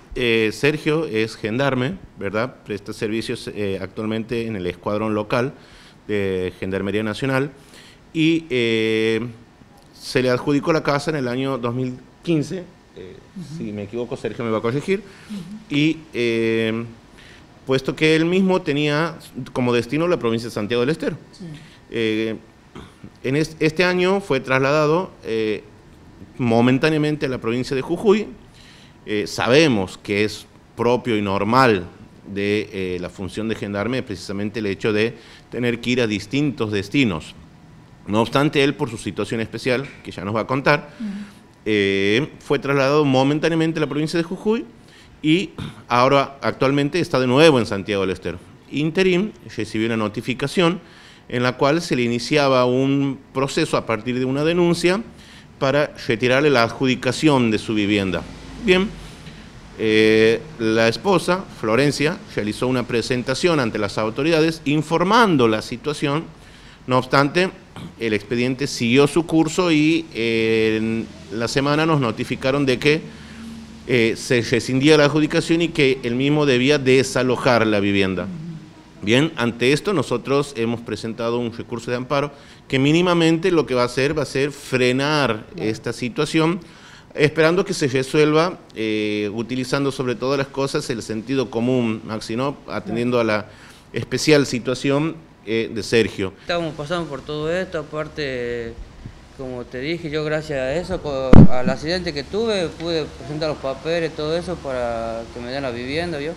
Sergio es gendarme, ¿verdad? Presta servicios actualmente en el escuadrón local de Gendarmería Nacional y se le adjudicó la casa en el año 2015, si me equivoco Sergio me va a corregir, y puesto que él mismo tenía como destino la provincia de Santiago del Estero. Sí. En este año fue trasladado momentáneamente a la provincia de Jujuy. Sabemos que es propio y normal de la función de gendarme precisamente el hecho de tener que ir a distintos destinos. No obstante, él, por su situación especial, que ya nos va a contar, fue trasladado momentáneamente a la provincia de Jujuy y ahora actualmente está de nuevo en Santiago del Estero. Interim recibió una notificación en la cual se le iniciaba un proceso a partir de una denuncia para retirarle la adjudicación de su vivienda. Bien, la esposa, Florencia, realizó una presentación ante las autoridades informando la situación. No obstante, el expediente siguió su curso y en la semana nos notificaron de que se rescindía la adjudicación y que él mismo debía desalojar la vivienda. Bien, ante esto nosotros hemos presentado un recurso de amparo que mínimamente lo que va a hacer frenar esta situación, esperando que se resuelva utilizando sobre todas las cosas el sentido común, Maxi, ¿no? Atendiendo a la especial situación de Sergio. Estamos pasando por todo esto, aparte, como te dije, yo gracias a eso, al accidente que tuve, pude presentar los papeles, todo eso para que me den la vivienda, ¿vio?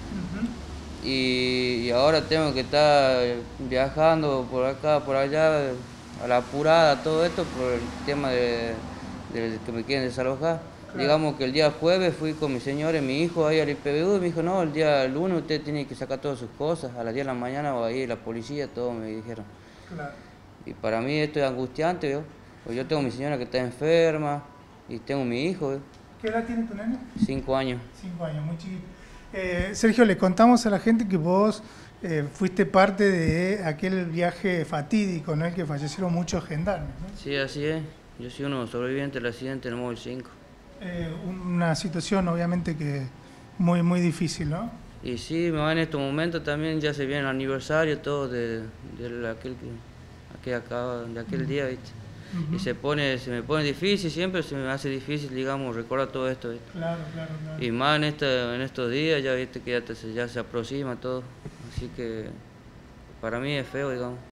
Y ahora tengo que estar viajando por acá, por allá, a la apurada, todo esto por el tema de que me quieren desalojar. Claro. Digamos que el día jueves fui con mi señora y mi hijo ahí al IPBU y me dijo, no, el día lunes usted tiene que sacar todas sus cosas, a las 10 de la mañana va a ir la policía, todo me dijeron. Claro. Y para mí esto es angustiante, ¿vio? Porque yo tengo a mi señora que está enferma y tengo a mi hijo, ¿vio? ¿Qué edad tiene tu nene? 5 años. 5 años, muy chiquito. Sergio, le contamos a la gente que vos fuiste parte de aquel viaje fatídico, ¿no? En el que fallecieron muchos gendarmes, ¿no? Sí, así es. Yo soy uno sobreviviente del accidente en el móvil 5. Una situación obviamente que muy difícil, ¿no? Y sí, en estos momentos también ya se viene el aniversario todo de aquel día, ¿viste? Y se me pone difícil, siempre se me hace difícil, digamos, recordar todo esto, ¿viste? Claro. Y más en estos días, ya viste que ya se aproxima todo, así que para mí es feo, digamos.